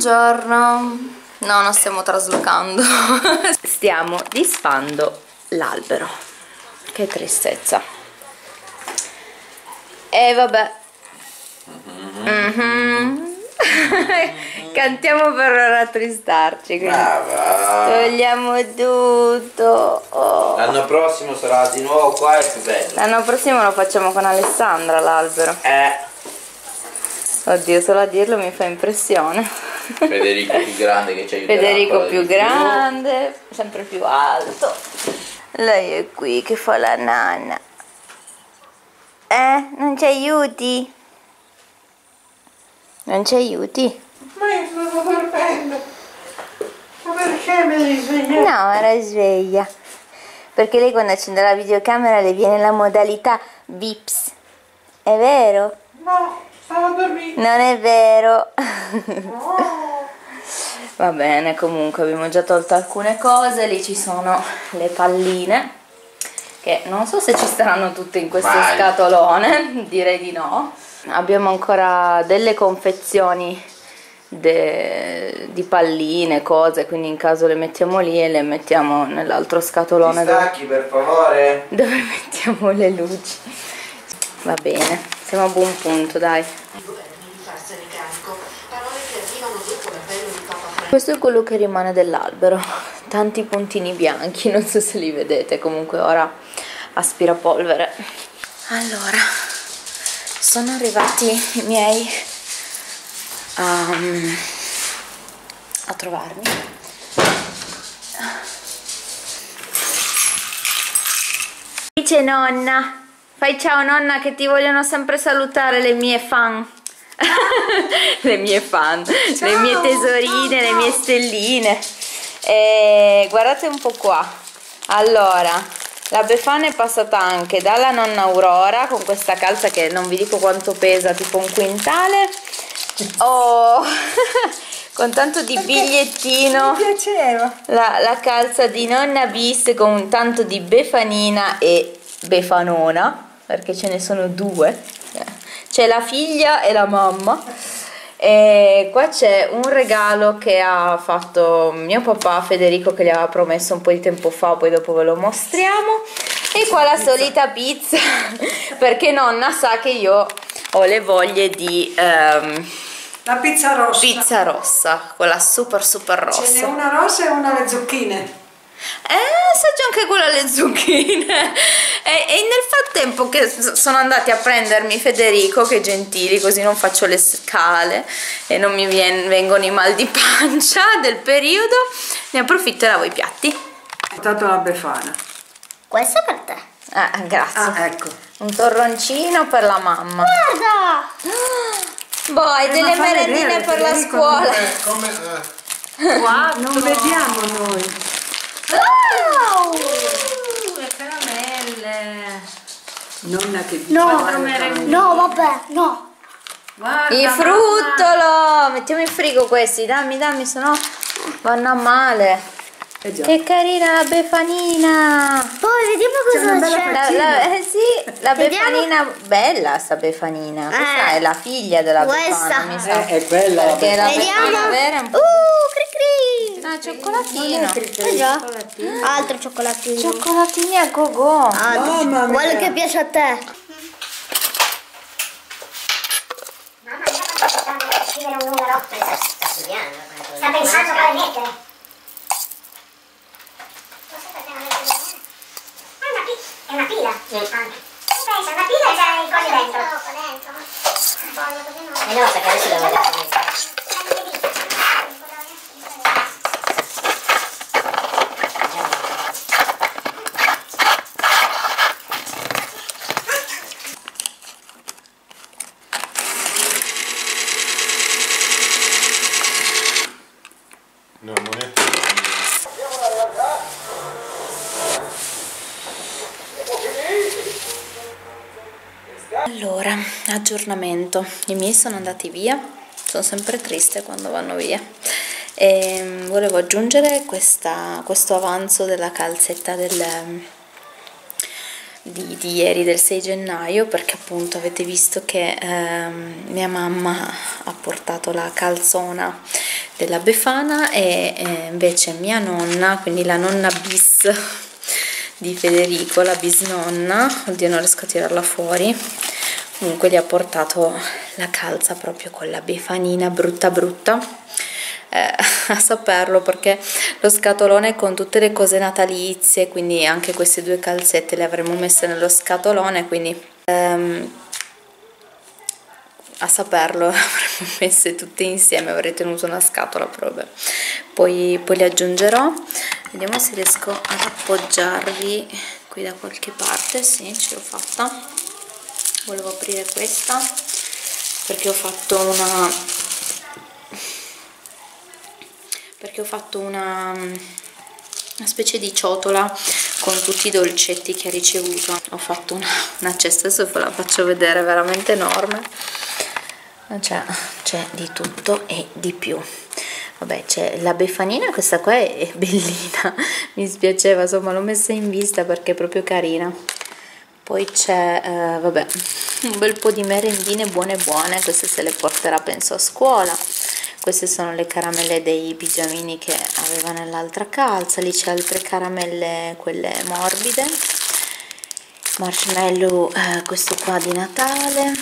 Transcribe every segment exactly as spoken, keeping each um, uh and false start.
Buongiorno. No, non stiamo traslocando. Stiamo disfando l'albero. Che tristezza. E vabbè. Mm-hmm. Cantiamo per rattristarci. Brava. Togliamo tutto. Oh. L'anno prossimo sarà di nuovo qua e più bello. L'anno prossimo lo facciamo con Alessandra l'albero. Eh. Oddio, solo a dirlo mi fa impressione. Federico più grande che ci aiuterà. Federico più grande, sempre più alto. Lei è qui che fa la nanna. Eh? Non ci aiuti? Non ci aiuti? Ma io stavo dormendo. Ma perché mi risvegliato? No, era sveglia. Perché lei quando accende la videocamera le viene la modalità Vips. È vero? No, stavo dormendo. Non è vero. No. Va bene, comunque abbiamo già tolto alcune cose. Lì ci sono le palline, che non so se ci staranno tutte in questo Vai. scatolone, direi di no. Abbiamo ancora delle confezioni de... di palline, cose, quindi in caso le mettiamo lì e le mettiamo nell'altro scatolone Ti stacchi per favore? dove... dove mettiamo le luci. Va bene, siamo a buon punto, dai. Questo è quello che rimane dell'albero, tanti puntini bianchi, non so se li vedete, comunque ora aspirapolvere. Allora, sono arrivati i miei um, a trovarmi. Dice nonna, fai ciao nonna che ti vogliono sempre salutare le mie fan. Le mie fan, ciao, le mie tesorine, ciao, ciao. Le mie stelline. E guardate un po' qua. Allora, la Befana è passata anche dalla nonna Aurora con questa calza che non vi dico quanto pesa, tipo un quintale. Oh, con tanto di perché bigliettino. mi piaceva. La, la calza di nonna bis con tanto di Befanina e Befanona, perché ce ne sono due. C'è la figlia e la mamma. E qua c'è un regalo che ha fatto mio papà Federico, che gli aveva promesso un po' di tempo fa, poi dopo ve lo mostriamo. E qua la solita pizza, perché nonna sa che io ho le voglie di um, la pizza rossa. Pizza rossa, quella super super rossa. Ce n'è una rossa e una alle zucchine. Eh, assaggio anche quella alle zucchine. E, e nel frattempo che sono andati a prendermi Federico, che gentili, così non faccio le scale e non mi vien, vengono i mal di pancia del periodo, ne approfitto e lavo i piatti. Ho portato la Befana. Questo è per te. Ah, grazie. Ah, ecco. Un torroncino per la mamma. Guarda! Boh, hai Eh, delle ma fai merendine vedere, per la Federico, scuola. Come, eh. Wow, Non vediamo noi. Wow! Uh, le caramelle. Nonna che dice. No, guarda, no, vabbè, no. guarda, Il fruttolo! Mettiamo in frigo questi, dammi, dammi, sennò vanno a male. Eh già. Che carina la Befanina! Poi vediamo una cosa bella c'è. La, la- eh sì, la Vediamo. Befanina, bella sta Befanina. Questa Eh, è la figlia della questa. Befana, mi sa. Eh, è quella. Perché la Vediamo. Befana vera è un po'. Uh, cri cri. No, cioccolatino. Eh già. Altro cioccolatino. Cioccolatini a go-go. Altro. Mamma mia. Quello che piace a te. Mamma mia, sta scrivere un numero. Sta studiando. Sta pensando quale mettere. Forse perché non mette bene. Ma è una pila. È una pila. Anche. Pensa, una pila e c'è i cosi dentro. dentro. Voglio così no. Eh no, perché adesso devo vedere. No, monete. Allora, aggiornamento. I miei sono andati via. Sono sempre triste quando vanno via. E volevo aggiungere questa, questo avanzo della calzetta del, di, di ieri, del sei gennaio, perché appunto avete visto che ehm, mia mamma ha portato la calzona della Befana e eh, invece mia nonna, quindi la nonna bis di Federico, la bisnonna, oddio non riesco a tirarla fuori, comunque gli ha portato la calza proprio con la Befanina brutta brutta. Eh, a saperlo, perché lo scatolone con tutte le cose natalizie, quindi anche queste due calzette le avremmo messe nello scatolone, quindi ehm, a saperlo avremmo messe tutte insieme, avrei tenuto una scatola, però vabbè. Poi, poi le aggiungerò, vediamo se riesco ad appoggiarvi qui da qualche parte. Sì, ce l'ho fatta. Volevo aprire questa perché ho fatto una perché ho fatto una, una specie di ciotola con tutti i dolcetti che ha ricevuto. Ho fatto una, una cesta, adesso ve la faccio vedere, veramente enorme, c'è, c'è di tutto e di più. Vabbè, c'è la Befanina, questa qua è bellina, mi spiaceva, insomma l'ho messa in vista perché è proprio carina. Poi c'è, eh, vabbè, un bel po' di merendine buone buone, queste se le porterà penso a scuola. Queste sono le caramelle dei pigiamini che aveva nell'altra calza. Lì c'è altre caramelle, quelle morbide, marshmallow, eh, questo qua di Natale,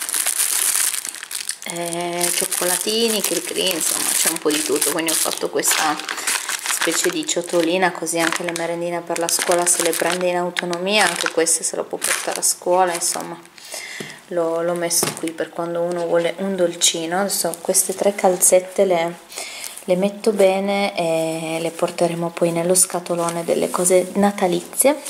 eh, cioccolatini, cricri, insomma c'è un po' di tutto. Quindi ho fatto questa specie di ciotolina, così anche le merendine per la scuola se le prende in autonomia, anche queste se lo può portare a scuola, insomma l'ho messo qui per quando uno vuole un dolcino. Adesso queste tre calzette le, le metto bene e le porteremo poi nello scatolone delle cose natalizie.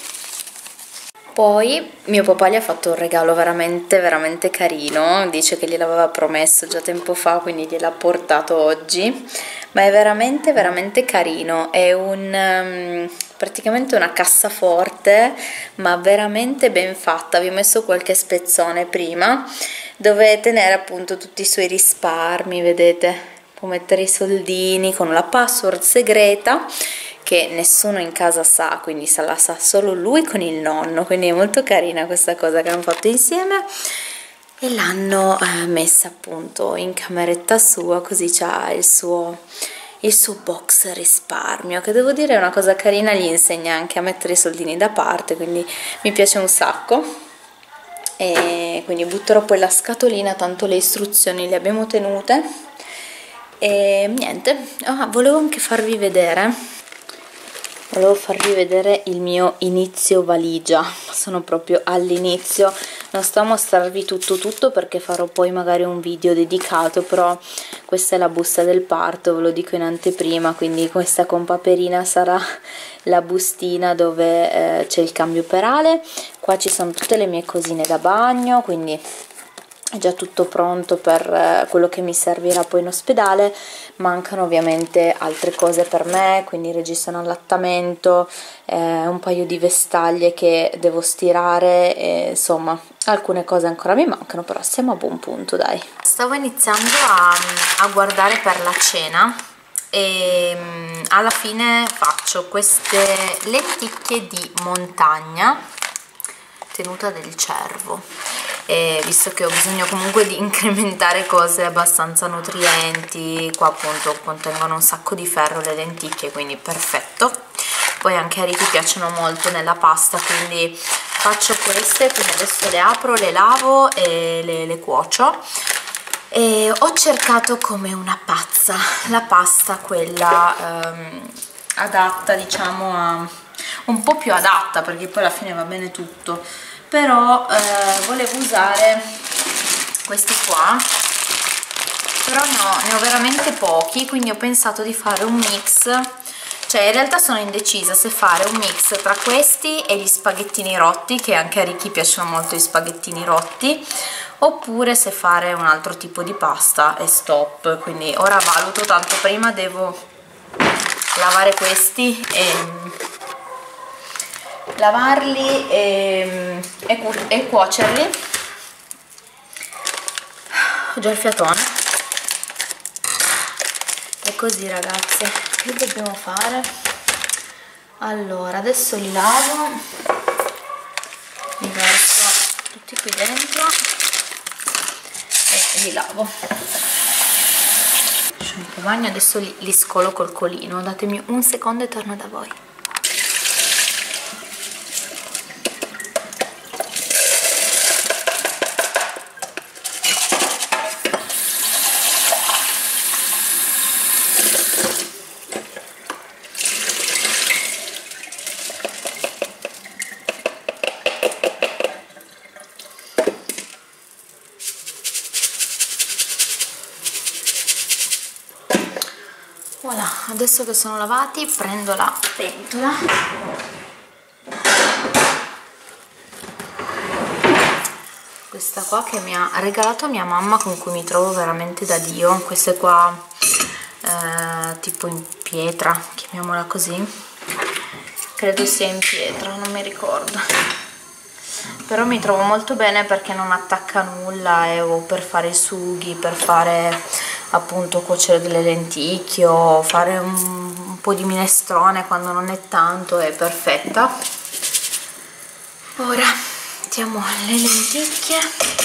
Poi mio papà gli ha fatto un regalo veramente veramente carino, dice che gliel'aveva promesso già tempo fa, quindi gliel'ha portato oggi, ma è veramente veramente carino. È un um, praticamente una cassaforte, ma veramente ben fatta. Vi ho messo qualche spezzone prima dove tenere appunto tutti i suoi risparmi, vedete, può mettere i soldini con la password segreta che nessuno in casa sa, quindi se la sa solo lui con il nonno, quindi è molto carina questa cosa che hanno fatto insieme e l'hanno eh, messa appunto in cameretta sua, così c'ha il suo il suo box risparmio, che devo dire è una cosa carina, gli insegna anche a mettere i soldini da parte, quindi mi piace un sacco. E quindi butterò poi la scatolina, tanto le istruzioni le abbiamo tenute. E niente, ah, volevo anche farvi vedere volevo farvi vedere il mio inizio valigia. Sono proprio all'inizio, non sto a mostrarvi tutto tutto perché farò poi magari un video dedicato, però questa è la busta del parto, ve lo dico in anteprima, quindi questa con Paperina sarà la bustina dove eh, c'è il cambio perale. Qua ci sono tutte le mie cosine da bagno, quindi è già tutto pronto per eh, quello che mi servirà poi in ospedale. Mancano ovviamente altre cose per me, quindi registro un allattamento, eh, un paio di vestaglie che devo stirare, e, insomma alcune cose ancora mi mancano, però siamo a buon punto, dai. Stavo iniziando a, a guardare per la cena e um, alla fine faccio queste lenticchie di montagna tenuta del cervo, e visto che ho bisogno comunque di incrementare cose abbastanza nutrienti, qua appunto contengono un sacco di ferro le lenticchie, quindi perfetto. Poi anche a Ricky piacciono molto nella pasta, quindi faccio queste, quindi adesso le apro, le lavo e le, le cuocio. E ho cercato come una pazza la pasta, quella ehm, adatta, diciamo a un po' più adatta, perché poi alla fine va bene tutto, però eh, volevo usare questi qua, però no, ne ho veramente pochi, quindi ho pensato di fare un mix, cioè in realtà sono indecisa se fare un mix tra questi e gli spaghettini rotti, che anche a Ricky piacciono molto gli spaghettini rotti, oppure se fare un altro tipo di pasta e stop. Quindi ora valuto, tanto prima devo lavare questi e lavarli e, e, cu e cuocerli. Ho già il fiatone. E così, ragazzi, che dobbiamo fare? Allora, adesso li lavo qui dentro e li lavo. Shampoo bagno, adesso li, li scolo col colino. Datemi un secondo e torno da voi. Voilà, adesso che sono lavati prendo la pentola, questa qua che mi ha regalato mia mamma, con cui mi trovo veramente da Dio. Queste qua eh, tipo in pietra, chiamiamola così, credo sia in pietra, non mi ricordo, però mi trovo molto bene perché non attacca nulla, eh, o per fare i sughi, per fare appunto cuocere delle lenticchie o fare un, un po' di minestrone quando non è tanto, è perfetta. Ora mettiamo le lenticchie,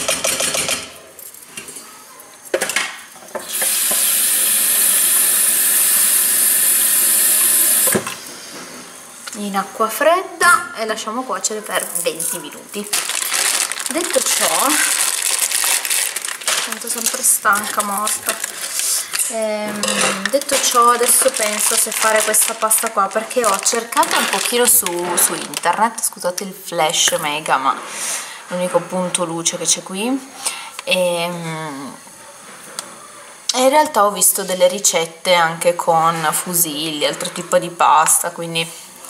in acqua fredda e lasciamo cuocere per venti minuti. Detto ciò, sento sempre stanca, morta. Ehm, detto ciò, adesso penso se fare questa pasta qua, perché ho cercato un pochino su, su internet, scusate il flash mega, ma l'unico punto luce che c'è qui, e, e in realtà ho visto delle ricette anche con fusilli, altro tipo di pasta, quindi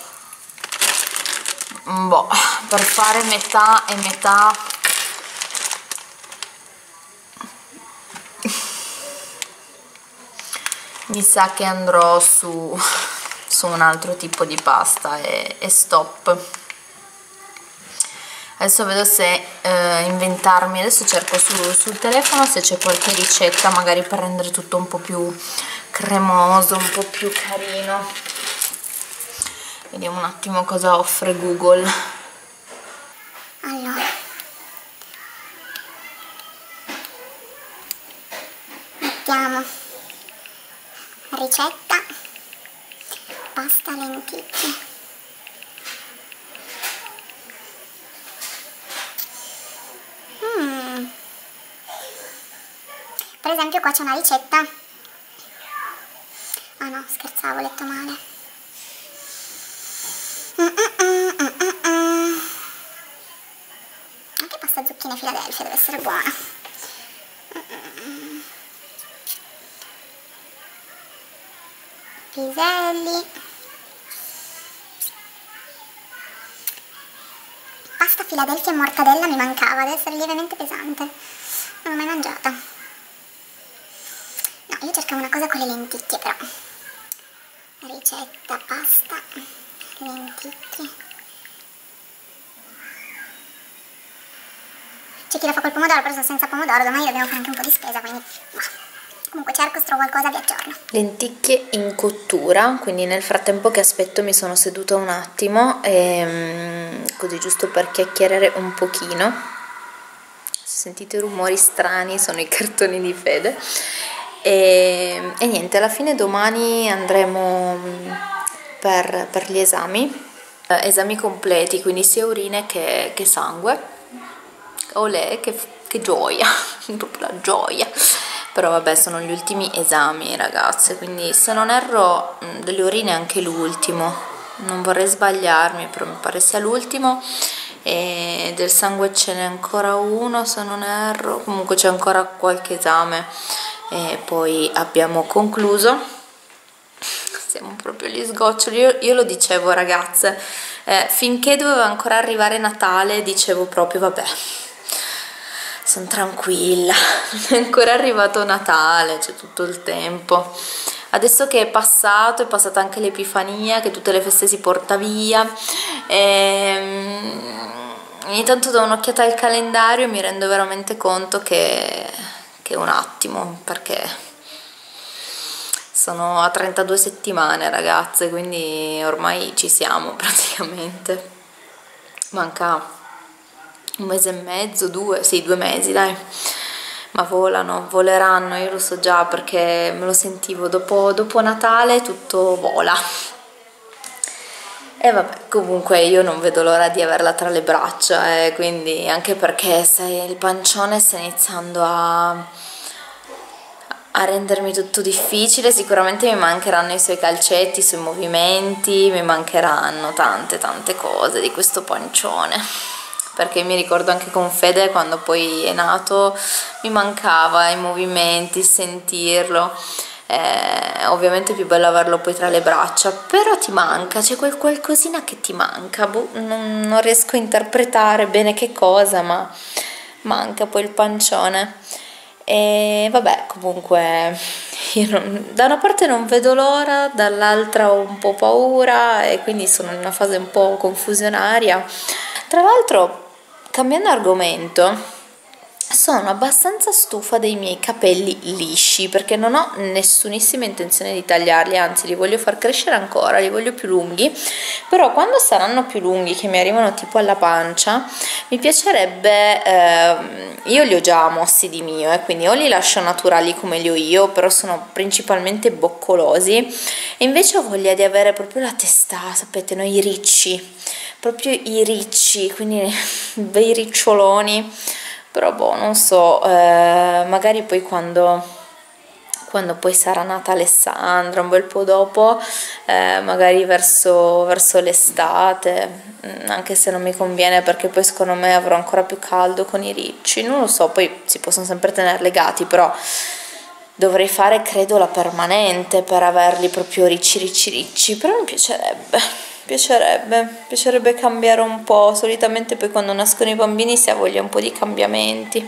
boh, per fare metà e metà mi sa che andrò su, su un altro tipo di pasta e, e stop. Adesso vedo se eh, inventarmi, adesso cerco su, sul telefono se c'è qualche ricetta magari per rendere tutto un po' più cremoso, un po' più carino. Vediamo un attimo cosa offre Google. Allora, mettiamo ricetta pasta lenticchie. Mm. Per esempio qua c'è una ricetta. Ah no, scherzavo, ho letto male. Mm -mm -mm -mm -mm. Anche pasta zucchine Philadelphia deve essere buona. Mm -mm. Piselli, pasta Philadelphia e mortadella mi mancava, deve essere lievemente pesante, non l'ho mai mangiata. No, io cercavo una cosa con le lenticchie, però ricetta pasta lenticchie. C'è chi la fa col pomodoro, però sono senza pomodoro, domani dobbiamo fare anche un po' di spesa, quindi bah. Comunque cerco, se trovo qualcosa vi aggiorno. Lenticchie in cottura, quindi nel frattempo che aspetto mi sono seduta un attimo, e, così giusto per chiacchierare un pochino. Se sentite rumori strani sono i cartoni di Fede. E, e niente, alla fine domani andremo per, per gli esami, eh, esami completi, quindi sia urine che, che sangue. Olè, che, che gioia, proprio la gioia. Però vabbè, sono gli ultimi esami, ragazze, quindi se non erro delle urine anche l'ultimo, non vorrei sbagliarmi, però mi pare sia l'ultimo, e del sangue ce n'è ancora uno se non erro, comunque c'è ancora qualche esame e poi abbiamo concluso. Siamo proprio agli sgoccioli. Io, io lo dicevo, ragazze, eh, finché doveva ancora arrivare Natale dicevo proprio vabbè, sono tranquilla, non è ancora arrivato Natale, c'è tutto il tempo. Adesso che è passato, è passata anche l'Epifania, che tutte le feste si porta via, e ogni tanto do un'occhiata al calendario e mi rendo veramente conto che, che è un attimo, perché sono a trentadue settimane, ragazze, quindi ormai ci siamo praticamente. Manca un mese e mezzo, due, sì, due mesi, dai. Ma volano, voleranno, io lo so già perché me lo sentivo, dopo, dopo Natale tutto vola. E vabbè, comunque io non vedo l'ora di averla tra le braccia, eh, quindi anche perché sai, il pancione sta iniziando a, a rendermi tutto difficile. Sicuramente mi mancheranno i suoi calcetti, i suoi movimenti, mi mancheranno tante tante cose di questo pancione, perché mi ricordo anche con Fede quando poi è nato mi mancava i movimenti, il sentirlo. Eh, ovviamente è più bello averlo poi tra le braccia, però ti manca, c'è quel qualcosina che ti manca, boh, non, non riesco a interpretare bene che cosa, ma manca poi il pancione. E vabbè, comunque io non, da una parte non vedo l'ora, dall'altra ho un po' paura e quindi sono in una fase un po' confusionaria. Tra l'altro, cambiando argomento, sono abbastanza stufa dei miei capelli lisci perché non ho nessunissima intenzione di tagliarli, anzi li voglio far crescere ancora, li voglio più lunghi, però quando saranno più lunghi, che mi arrivano tipo alla pancia, mi piacerebbe, eh, io li ho già mossi di mio, eh, quindi o li lascio naturali come li ho io, però sono principalmente boccolosi, e invece ho voglia di avere proprio la testa, sapete, no? I ricci, proprio i ricci, quindi bei riccioloni. Però boh, non so, eh, magari poi quando, quando poi sarà nata Alessandra, un bel po' dopo, eh, magari verso, verso l'estate, anche se non mi conviene perché poi secondo me avrò ancora più caldo con i ricci, non lo so, poi si possono sempre tenere legati, però dovrei fare credo la permanente per averli proprio ricci ricci ricci, però mi piacerebbe. Piacerebbe, piacerebbe cambiare un po', solitamente poi quando nascono i bambini si ha voglia un po' di cambiamenti.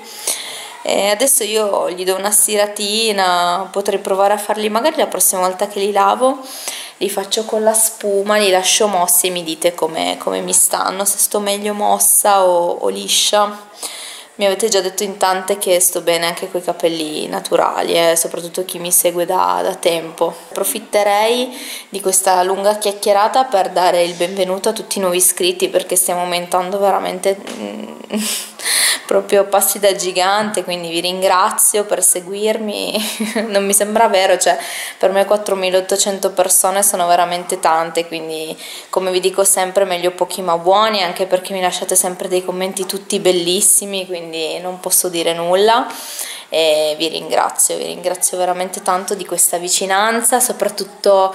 E adesso io gli do una stiratina, potrei provare a farli, magari la prossima volta che li lavo, li faccio con la spuma, li lascio mossi e mi dite come, come mi stanno, se sto meglio mossa o, o liscia. Mi avete già detto in tante che sto bene anche con i capelli naturali, eh, soprattutto chi mi segue da, da tempo. Approfitterei di questa lunga chiacchierata per dare il benvenuto a tutti i nuovi iscritti, perché stiamo aumentando veramente mm, proprio passi da gigante, quindi vi ringrazio per seguirmi. Non mi sembra vero, cioè per me quattromilaottocento persone sono veramente tante, quindi come vi dico sempre meglio pochi ma buoni, anche perché mi lasciate sempre dei commenti tutti bellissimi, quindi quindi non posso dire nulla, e vi ringrazio, vi ringrazio veramente tanto di questa vicinanza, soprattutto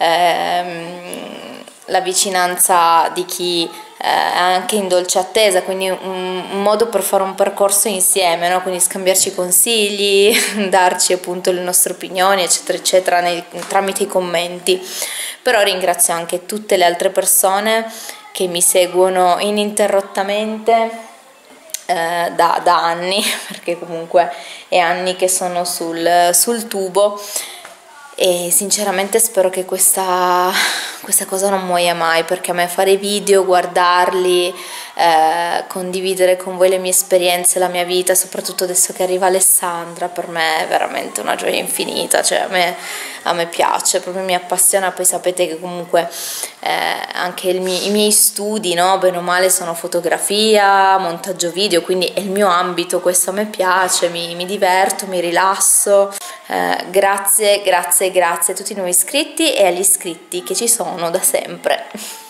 ehm, la vicinanza di chi eh, è anche in dolce attesa, quindi un, un modo per fare un percorso insieme, no? Quindi scambiarci consigli, darci appunto le nostre opinioni eccetera eccetera nei, tramite i commenti. Però ringrazio anche tutte le altre persone che mi seguono ininterrottamente Da, da anni, perché comunque è anni che sono sul, sul tubo, e sinceramente spero che questa, questa cosa non muoia mai, perché a me fare video, guardarli, eh, condividere con voi le mie esperienze, la mia vita, soprattutto adesso che arriva Alessandra, per me è veramente una gioia infinita, cioè a me, a me piace, proprio mi appassiona. Poi sapete che comunque eh, anche il mie, i miei studi, no, bene o male, sono fotografia, montaggio video, quindi è il mio ambito, questo a me piace, mi, mi diverto, mi rilasso. Eh, grazie, grazie, grazie a tutti i nuovi iscritti e agli iscritti che ci sono da sempre.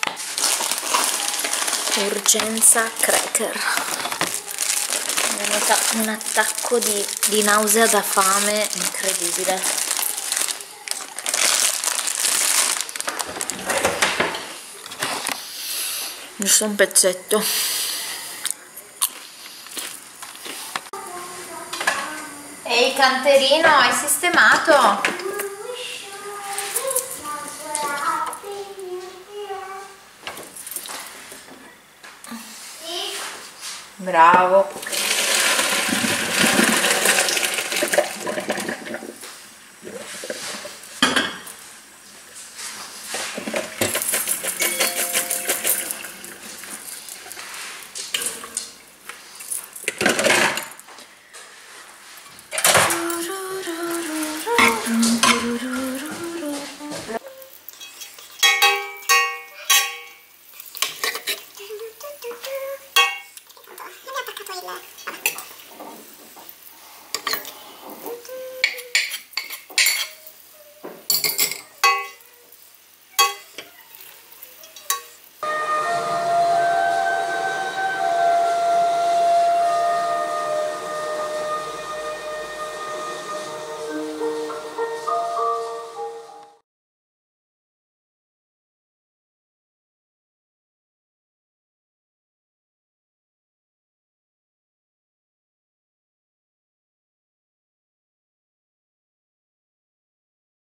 Urgenza cracker. Mi è venuto un attacco di, di nausea da fame incredibile. Giusto un pezzetto. Ehi canterino, hai sistemato? Bravo.